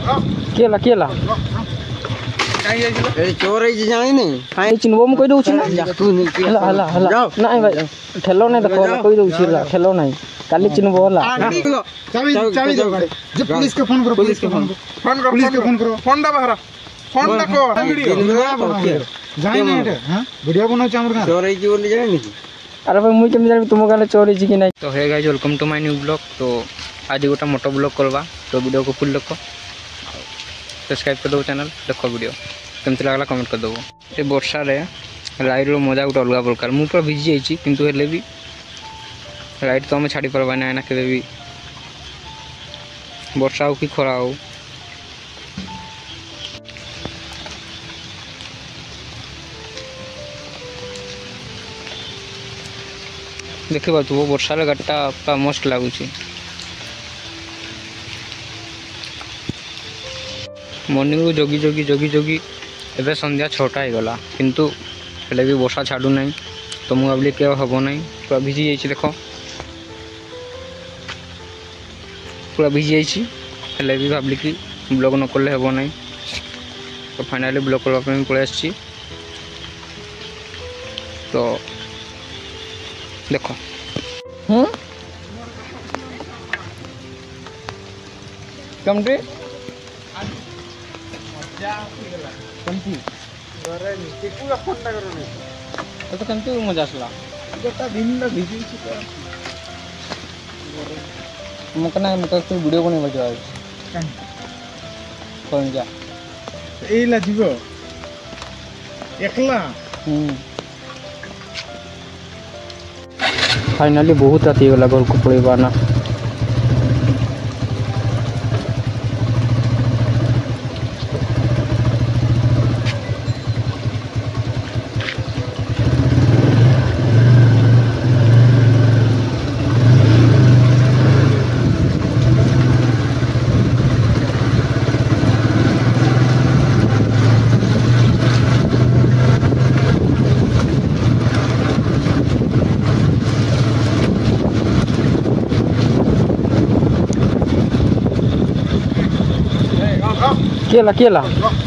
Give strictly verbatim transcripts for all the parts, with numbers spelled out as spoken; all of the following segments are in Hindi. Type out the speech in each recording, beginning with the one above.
केला केला ए चोर है जाई नहीं हाय चिनबो म कहि दउ छी ना हला हला हला नहीं भाई ठेलो नहीं देखो कहि दउ छी ला ठेलो नहीं काली चिनबो हला चाबी चाबी दो गाड़ी जे पुलिस के फोन करो पुलिस के फोन फोन करो पुलिस के फोन करो फोन दा बहरा फोन दा को वीडियो जाई नहीं हां वीडियो बनो चामर का चोर है जी बोली जाई नहीं। अरे भाई मुई केम जानि तुम गाले चोर है कि नहीं। तो hey guys welcome to my new blog. तो आज गोटा मोटो ब्लॉग करवा तो वीडियो को फुल देखो सब्सक्राइब कर दो चैनल देखो वीडियो केमती लगला कमेंट कर दो। ये वर्षा रे लाइट रो मजा गोटे अलग प्रकार मु पूरा भिजी जाइछि किंतु हेले भी लाइट तो हमें छाड़ी परबा ना ना केबे भी वर्षा हो कि खरा हो। देखि बा तू वर्षा रे गट्टा पूरा मस्त लागुछि। मॉर्निंग को जगी जगी जगी जगी एबे संध्या छटा ही गला किंतु हेले भी वर्षा छाडू नहीं तो मु भाबली के हबो नहीं पूरा भिजी जाइछि देखो पूरा भिजी जाइछि हेले भी भाबली कि ब्लॉग न करले हबो नहीं तो फाइनली ब्लॉग करबा पे पळे आछि। तो देखो हम कम रे कमती घरे नीचे पूरा फोटा करो नहीं तो कमती मजा आसला गोटा दिन ना भिजी छी तो मकना मक तो वीडियो बने बजा कान कोन जा एला जीवो एकला हम फाइनली बहुत राती गला घर को पड़ेबा ना। केला केला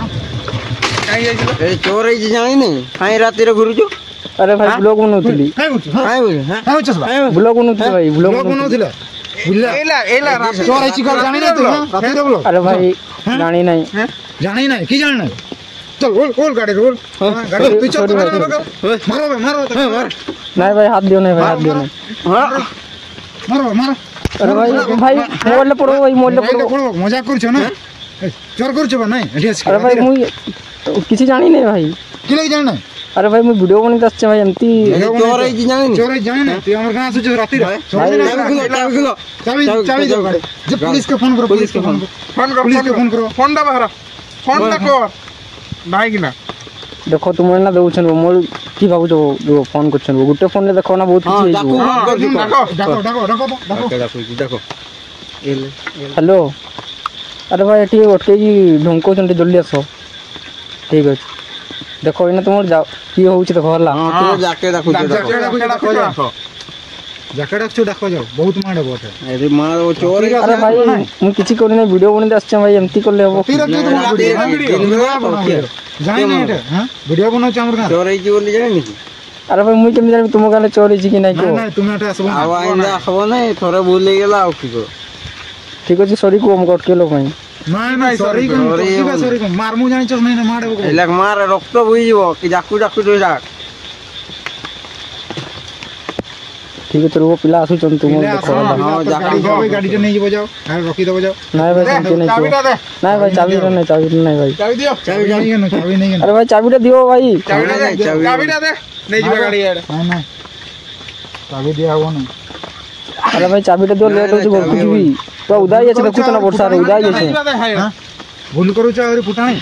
ए चोर है जी जाई नहीं हाय राती रे घुरु जो। अरे भाई ब्लॉग बनौतली काय गुछ हाय बोल हां काय गुछ ब्लॉग बनौतली भाई ब्लॉग बनौतला बुल्ला एला एला चोर है चिकर जानी नहीं तू राती रे ब्लॉग। अरे भाई जानी नहीं जानी नहीं की जानना चल ओल ओल गाड़ी रोल गाड़ी पीछे मारो मारो मार नहीं भाई हाथ दियो नहीं भाई हाथ दियो नहीं हां मारो मारो। अरे भाई भाई मोबाइल पड़ो भाई मोबाइल पड़ो मजाक कर छ ना चोर कर छ नहीं एठी अरे भाई मुई किसी जानी नहीं भाई कि लई जानना। अरे भाई मुई वीडियो बनी दस भाई एमती चोर है जी जानी चोर है जानी नहीं तू हमर गांव से राती रे चाबी चाबी दो गाड़ी जे पुलिस के फोन करो पुलिस के फोन फोन करो पुलिस के फोन करो फोन दा बहरा फोन दा को भाई कि ना देखो तुम ना दउछन मोर की बाबू जो जो फोन करछन वो गुटे फोन ले देखो ना बहुत किछि देखो देखो देखो देखो देखो देखो हेलो अरे भाई एठी ओटके जी ढोंको चंटे जल्दी आसो ठीक अछि देखो इना तुम जाओ की होउछ देखो हला हां तू जाके देखो जाके देखो जाओ जाके देखो देखो जाओ बहुत मारे बोटे अरे मार वो चोर है। अरे भाई मु किछि कोनी नहीं वीडियो बनी दस भाई एमती कर ले हो फिर के तुम वीडियो जाई नहीं हां वीडियो बनो चामर का चोर है जी बोली जाई नहीं। अरे भाई मुई केम जानि तुम गाले चोर है कि नहीं को नहीं तुम एटा आसबो आवा इंदा आसबो नहीं थोड़े भूल गेला आ की को ठीक अछि सॉरी को हम कट के लो भाई नहीं नहीं सॉरी को की सॉरी को मार मु जानि छ नहीं ना मारे को एला मार रक्त बुई जीवो कि जाकू जाकू जो जा ठीक है चलो वो पिला आसु चन तुम देखो हां जाकू गाड़ी जो नहीं जीवो जाओ हां रोकी दो जाओ नहीं भाई चाबी नहीं चाबी दे नहीं भाई चाबी नहीं चाबी नहीं भाई चाबी दियो चाबी नहीं है चाबी नहीं है। अरे भाई चाबी दे दियो भाई चाबी दे चाबी दे नहीं जीवा गाड़ी यार हां नहीं चाबी दिया हो नहीं। अरे भाई चाबी दे दियो लेट हो जो कुछ भी तो उदाई আছে দেখো না বর্ষা রে উদাই আছে हां भूल करू छ और फुटाणी।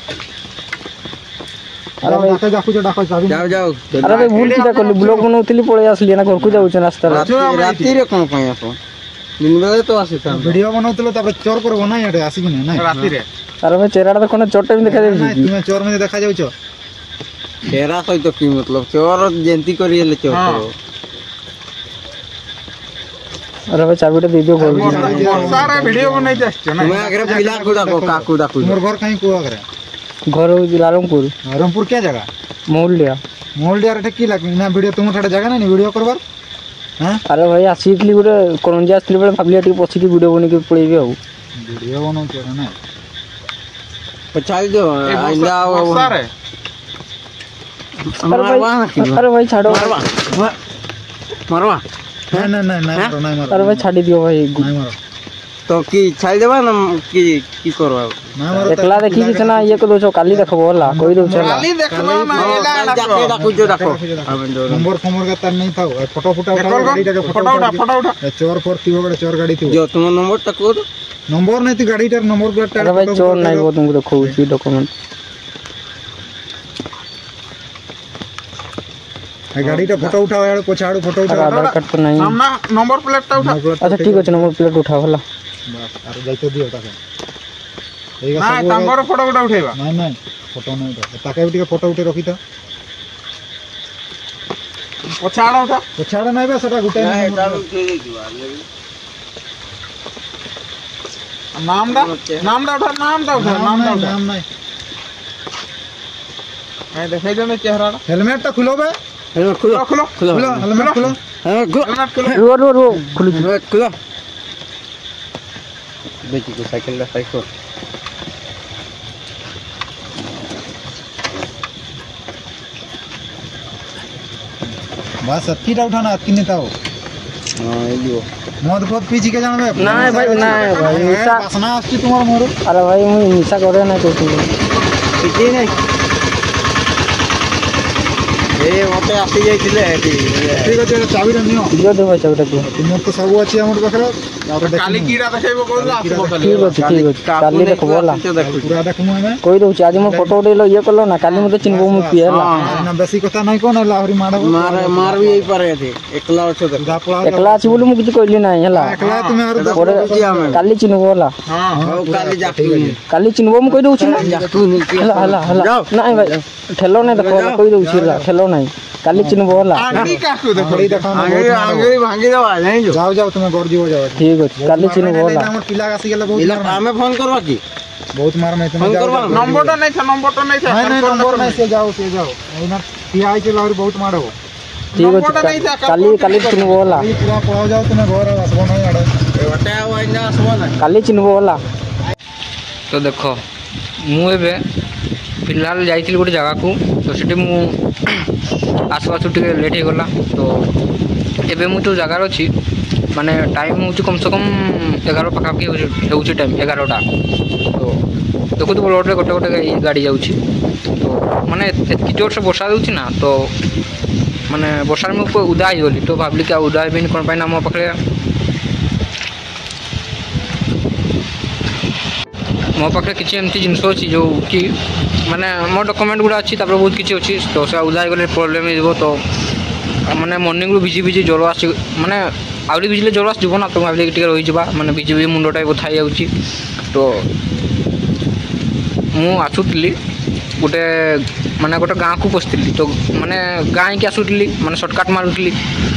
अरे भाई जाके जाकू जो डाको चाबी जाओ जाओ। अरे भाई भूल किटा करली ब्लॉग बनौतली पळे आसली ना घर को जाउछ रास्ता राती रे कोन पय आसो दिन बेले तो आसी था वीडियो बनौतलो तब चोर करबो ना याडे आसी कि नहीं राती रे। अरे भाई चेहरा देखो ना चोट में देखा जाउछ तुम चोर में देखा जाउछ चेहरा सहित की मतलब चोर जेंती करी ले चोर अरे भाई चाबीटा दे दियो घर सारा वीडियो बनाई जास्छ ना तुम्हें आगे पिला को डाको काकू डाको तुमर घर कहीं को आगे घर हो रामपुर रामपुर क्या जगह मोहल्लिया मोहल्लिया रे की लाग ना वीडियो तुम ठडा जगह नहीं वीडियो करबार हां अरे भाई आसीतली गुटे कोन जा आसीतली बेले भाबलिया टी पछी की वीडियो बने के पळेबे हो वीडियो बनो के ना पछाई दो आइला सारे मारवा अरे भाई छाड़ो मारवा मारवा नहीं नहीं नहीं नहीं मारो नहीं मारो अरे भाई छाड़ी दियो भाई नहीं मारो तो की छाई देबा ना की की करबा नहीं मारो एकला देखी कि ना ये को दोछो काली देखबो होला कोई दोछो काली देखबो ना एला जाके डाको जो डाको नंबर फमर का तार नहीं था फोटो फोटो उठा गाड़ी का फोटो उठा फोटो उठा चोर फोर थी बड़े चोर गाड़ी थी जो तुम नंबर तको नंबर नहीं थी गाड़ी का नंबर प्लेट अरे भाई चोर नहीं वो तुमको देखो छी डॉक्यूमेंट गाड़ी का फोटो उठाओ यार पछाड़ो फोटो उठाओ आधार कार्ड तो नहीं सामना नंबर प्लेट टा उठा अच्छा ठीक है नंबर प्लेट उठाओ होला बस अरे जाइतो दियो ताके ना तांगर फोटो उठा उठेबा नहीं नहीं फोटो नहीं उठा ताके भी फोटो उठे रखी था पछाड़ा उठा पछाड़ा नहीं बे सेटा गुटे नाम दा नाम दा उठा नाम दा उठा नाम दा उठा नाम नहीं मैं देखे जो मैं चेहरा हेलमेट तो खुलो बे हेलमेट खुलो खुलो खुलो हेलमेट खुलो हेलमेट खुलो रो रो रो खुलो हेलमेट खुलो देखी को साइकिल ला साइकिल बस अत्ती टा उठाना अत्ती नहीं था वो हां ये लियो मद फद पीछे के जाना बे नहीं भाई नहीं भाई निशा पासना आछी तुम्हार मोर अरे भाई मु निशा करे ना तो ठीक नहीं ए मते आसी जाइतिले एठी ठीक আছে চাবি নিও দিও দে ভাই চাবিটা দিও তুমি তো সব আছে আমার পাখরে কালি কিডা দেখাইবো কইলো আসবো খালি ঠিক আছে ঠিক আছে কালি দেখবো होला পুরা দেখমু আমি কই দউছি আজ মো ফটো উঠেলো ইয়ে করলো না কালি মতে চিনবো মু কি হেলা না বেশি কথা নাই কোন লাহরি মারবো मार मार भी यही पारे थे एकला अछो तो গাপলা একলা আছি বলি মু কিছু কইলি নাই হেলা একলা তুমি আর পরে কালি চিনবো होला हां हां काली जाकी কালি চিনবো মু কই দউছি না जाकू नीचे হেলা হেলা হেলা নাই ভাই ঠেলো নাই দেখো কই দউছি হেলা ঠেলো নাই কালি চিনবো होला आंगली काकू देखो देखो आगे आगे भांगी दवा नहीं जो जाओ जाओ तुम्हें गड़ जीवो जाओ ठीक अछि काली चिनबो होला हमर पिला आसी गेला बहुत इला हमें फोन करवा की बहुत मार नहीं फोन तुम्हें करवा नंबर तो नहीं था नंबर तो नहीं था नहीं नहीं नंबर नहीं से जाओ से जाओ एना पियाई के लाहरी बहुत मारो ठीक अछि काली काली चिनबो होला पूरा पळाओ जाओ तुम्हें घर आसबो नहीं आड़े बटे आइना आसबो ना काली चिनबो होला तो देखो मु एबे फिलहाल जाइथिल गोटे जगह को तो सेठी मु आसु आसु टिके लेट हो गला तो एबे मु जो जगह अछि माने टाइम होची कम से कम ग्यारह पाखा की होची टाइम ग्यारह टा तो देखो तो रोड रे गोटे गोटे गाड़ी जाउची तो माने एतकी जोर से वर्षा होची ना तो माने वर्षा में ऊपर उदा ही होली तो भाबली क्या उदा बिन कोन पाइना मो पकड़े मो पाखे किसी एमती जिनस अच्छी जो कि माने मो डॉक्यूमेंट गुड़ा अच्छी तापर बहुत किसी अच्छी तो से उदा गले प्रॉब्लम हो तो माने मॉर्निंग रु भिजी भिजी ज्वर आस माने आउरी भिजले ज्वर आस जीवन तो भाविले टिके रही जावा माने भिजी भिजी मुंडटा बथा जाउची तो मु आसुतली गोटे माने गोटे गाँ को पशुली तो माने गाँ की आसुतली माने शॉर्टकट मारुतली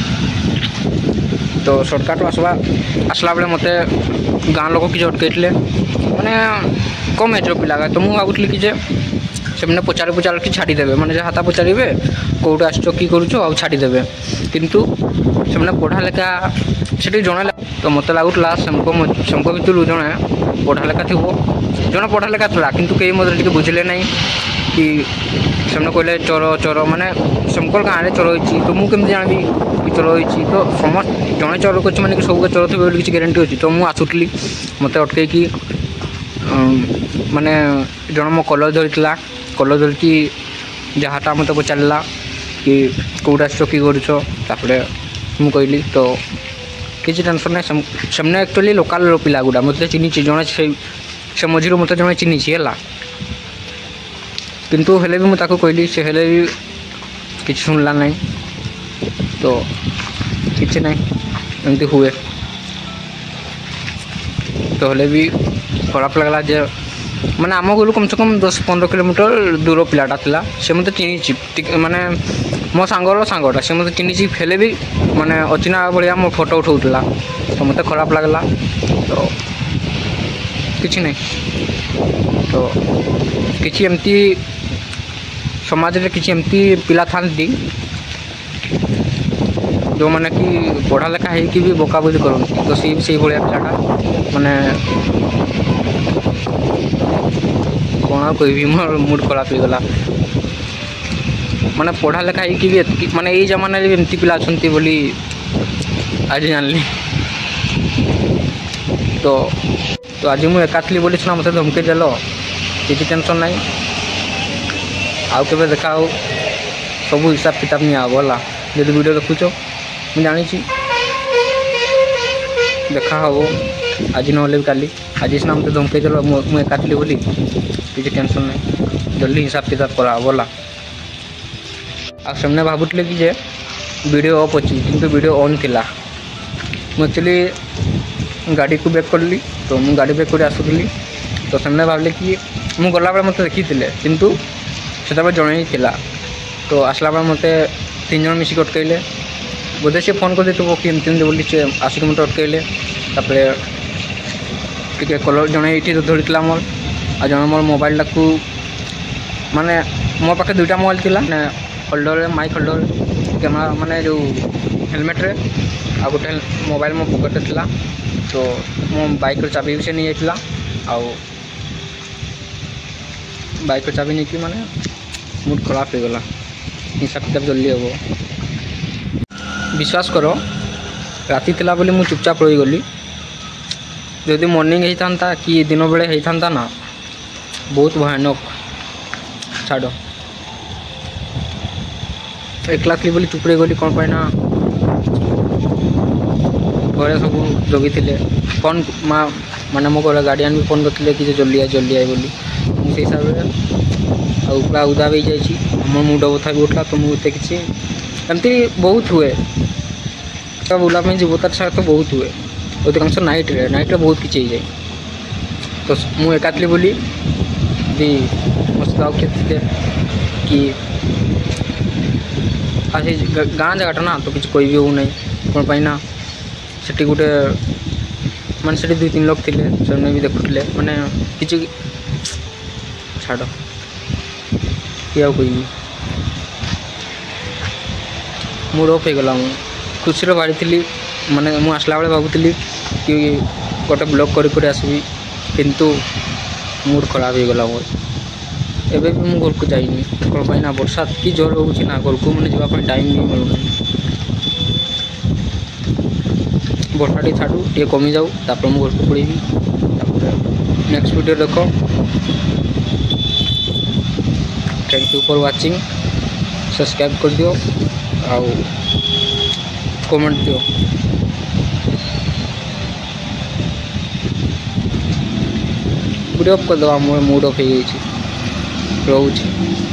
तो शॉर्टकट आसवा आसला बेले मते गाँ लोक किसी अटकईले माने कम एज पिला तो मुझे भावुली कि से पचार पचार कि छाड़ीदेवे मैंने जहाँ हाथ पचारे कौट आस कि करुच आ छाड़ीदेवे किंतु से पढ़ा लेखा से जड़े तो मत लगुला सेमको भितर जड़े पढ़ा लेखा थी जड़े पढ़ा लेखा था कि कई मतलब बुझे ना कि से कहले चोर चोर माने सेमकोर गाँव में चोर होती तो मुझे जानवी कि चोर होती तो समस्त जड़े चोर कर मैंने सब चोर थे किसी ग्यारंटी अच्छी तो मुझे आसुली मत अटकई माने जन मो कलर धरी कलर धरिकी जहाँटा मत पचारा कि कौट आस कि करुचर मुझे कहली तो किसी टेंशन ना से एक्चुअली लोकाल पिला गुड़ा मत चिन्ह जड़े से मझी मत जड़े चिन्ह है किंतु हेले भी मुझे कहली से हेले भी किसी शुणला ना तो किसी ना एमती हुए तो हेले भी खराब लगला जे ମାନେ ଆମ ଘରୁ କମ୍ ସେ କମ୍ ଦଶ ପନ୍ଦର କିଲୋମିଟର ଦୂର ପିଲାଟା ଥିଲା। ସେ ମୋତେ ଚିହ୍ନିଛି ମାନେ ମୋ ସାଙ୍ଗର ସାଙ୍ଗଟା ସେ ମୋତେ ଚିହ୍ନିଛି ହେଲେ ବି ମାନେ ଅଚିହ୍ନା ଭଳିଆ ମୋ ଫଟୋ ଉଠାଉଥିଲା। ତ ମୋତେ ଖରାପ ଲାଗିଲା। ତ କିଛି ନାହିଁ। ତ କିଛି ଏମିତି ସମାଜରେ କିଛି ଏମିତି ପିଲା ଥାନ୍ତି ଯେଉଁମାନେ କି ପଢ଼ା ଲେଖା ହେଇକି ବି ବୋକାବୁଲି କରନ୍ତି। ତ ସେଇ ସେଇଭଳିଆ ପିଲାଟା ମାନେ କ'ଣ ଆଉ କହିବି ମୋର ମୁଡ଼ ଖରାପ ହେଇଗଲା। ମାନେ ପଢ଼ା ଲେଖା ହେଇକି ବି ଏତିକି ମାନେ ଏଇ ଜମାନାରେ ବି ଏମିତି ପିଲା ଅଛନ୍ତି ବୋଲି ଆଜି ଜାଣିଲି। ତ ତ ଆଜି ମୁଁ ଏକା ଥିଲି ବୋଲି ସିନା ମୋତେ ଧମକେଇ ଦେଲ, କିଛି ଟେନସନ୍ ନାହିଁ। ଆଉ କେବେ ଦେଖା ହଉ ସବୁ ହିସାବ କିତାବ ନିଆ ହବ ହେଲା। ଯଦି ଭିଡ଼ିଓ ଦେଖୁଛ ମୁଁ ଜାଣିଛି ଦେଖା ହବ ଆଜି ନହେଲେ ବି କାଲି। ଆଜି ସିନା ମୋତେ ଧମକେଇ ଦେଲ ମୁଁ ଏକା ଥିଲି ବୋଲି, କିଛି ଟେନସନ୍ ନାହିଁ। ଜଲ୍ଦି ହିସାବ କିତାବ କରାହବ ହେଲା। ଆଉ ସେମାନେ ଭାବୁଥିଲେ କି ଯେ ଭିଡ଼ିଓ ଅଫ୍ ଅଛି କିନ୍ତୁ ଭିଡ଼ିଓ ଅନ୍ ଥିଲା। ମୁଁ ଆକ୍ଚୁଆଲି ଗାଡ଼ିକୁ ବ୍ରେକ୍ କଲି ତ ମୁଁ ଗାଡ଼ି ବ୍ରେକ୍ କରି ଆସୁଥିଲି। ତ ସେମାନେ ଭାବିଲେ କି ମୁଁ ଗଲାବେଳେ ମୋତେ ଦେଖିଥିଲେ କିନ୍ତୁ ସେତେବେଳେ ଜଣେ ହିଁ ଥିଲା। ତ ଆସିଲା ବେଳେ ମୋତେ ତିନି ଜଣ ମିଶିକି ଅଟକାଇଲେ। ବୋଧେ ସେ ଫୋନ୍ କରିଦେଇଥିବ କି ଏମିତି ଏମିତି ବୋଲି ସେ ଆସିକି ମୋତେ ଅଟକାଇଲେ। ତାପରେ ଟିକେ କଲର୍ ଜଣେ ଏଇଠି ଧରିଥିଲା ମୋର, ଆଉ ଜଣେ ମୋର ମୋବାଇଲଟାକୁ ମାନେ ମୋ ପାଖେ ଦୁଇଟା ମୋବାଇଲ ଥିଲା ମାନେ ହୋଲ୍ଡରରେ ମାଇକ୍ ହୋଲ୍ଡର କ୍ୟାମେରା ମାନେ ଯେଉଁ ହେଲମେଟ୍ରେ, ଆଉ ଗୋଟେ ମୋବାଇଲ ମୋ ପକେଟ୍ରେ ଥିଲା। ତ ମୋ ବାଇକ୍ର ଚାବି ବି ସେ ନେଇଯାଇଥିଲା। ଆଉ ବାଇକ୍ର ଚାବି ନେଇକି ମାନେ ମୁଡ଼ ଖରାପ ହେଇଗଲା। ହିସାବ କିତାବ ଜଲ୍ଦି ହେବ। ବିଶ୍ୱାସ କର ରାତି ଥିଲା ବୋଲି ମୁଁ ଚୁପଚାପ ରହିଗଲି। ଯଦି ମର୍ଣ୍ଣିଂ ହେଇଥାନ୍ତା କି ଦିନ ବେଳେ ହେଇଥାନ୍ତା ନା ବହୁତ ଭୟାନକ। ଛାଡ଼ ଏକଲା ଥିଲି ବୋଲି ଚୁପ୍ ରହିଗଲି। କ'ଣ ପାଇଁ ନା ଘରେ ସବୁ ଜଗିଥିଲେ। ଫୋନ୍ ମା ମାନେ ମୋ ଘରେ ଗାର୍ଡ଼ିଆନ୍ ବି ଫୋନ୍ କରିଥିଲେ କି ଯେ ଜଲ୍ଦି ଆଏ ଜଲ୍ଦି ଆଏ ବୋଲି। ମୁଁ ସେଇ ହିସାବରେ ଆଉ ପୁରା ଉଦା ହେଇଯାଇଛି। ମୋ ମୁଣ୍ଡ ବଥା ବି ଉଠିଲା। ତ ମୁଁ ଏତେ କିଛି ଏମିତି ବହୁତ ହୁଏ ବୁଲା ପାଇଁ ଯିବ ତାର ସାରା ତ ବହୁତ ହୁଏ। ଅଧିକାଂଶ ନାଇଟ୍ରେ ନାଇଟ୍ରେ ବହୁତ କିଛି ହେଇଯାଏ। ତ ମୁଁ ଏକା ଥିଲି ବୋଲି ବି ମୋ ସହିତ ଆଉ କିଏ ଥିଲେ କି ଆଉ ସେ ଗାଁ ଜାଗାଟା ନା ତ କିଛି କହିବି ହେଉନାହିଁ। କ'ଣ ପାଇଁ ନା ସେଠି ଗୋଟେ ମାନେ ସେଠି ଦୁଇ ତିନି ଲୋକ ଥିଲେ ସେମାନେ ବି ଦେଖୁଥିଲେ ମାନେ କିଛି ଛାଡ଼ କିଏ ଆଉ କହିବି। ମୁଡ଼ ଅଫ୍ ହେଇଗଲା। ମୁଁ ଖୁସିରେ ବାହାରିଥିଲି ମାନେ ମୁଁ ଆସିଲା ବେଳେ ଭାବୁଥିଲି କି ଗୋଟେ ବ୍ଲଗ୍ କରି କରି ଆସିବି କିନ୍ତୁ ମୁଡ଼ ଖରାପ ହେଇଗଲା ମୋର। ଏବେ ବି ମୁଁ ଘରକୁ ଯାଇନି। କ'ଣ ପାଇଁ ନା ବର୍ଷା କି ଜୋର ହେଉଛି ନା ଘରକୁ ମାନେ ଯିବା ପାଇଁ ଟାଇମ୍ ବି ମିଳୁନାହିଁ। ବର୍ଷା ଟିକେ ଛାଡ଼ୁ ଟିକେ କମିଯାଉ ତାପରେ ମୁଁ ଘରକୁ ପଳେଇବି। ତାପରେ ନେକ୍ସଟ ଭିଡ଼ିଓ ଦେଖ। Thank you for watching. Subscribe କରିଦିଅ ଆଉ କମେଣ୍ଟ ଦିଅ। ଭିଡ଼ିଓ ଅଫ୍ କରିଦେବା। ମୋର ମୁଡ଼ ଅଫ୍ ହେଇଯାଇଛି। ରହୁଛି।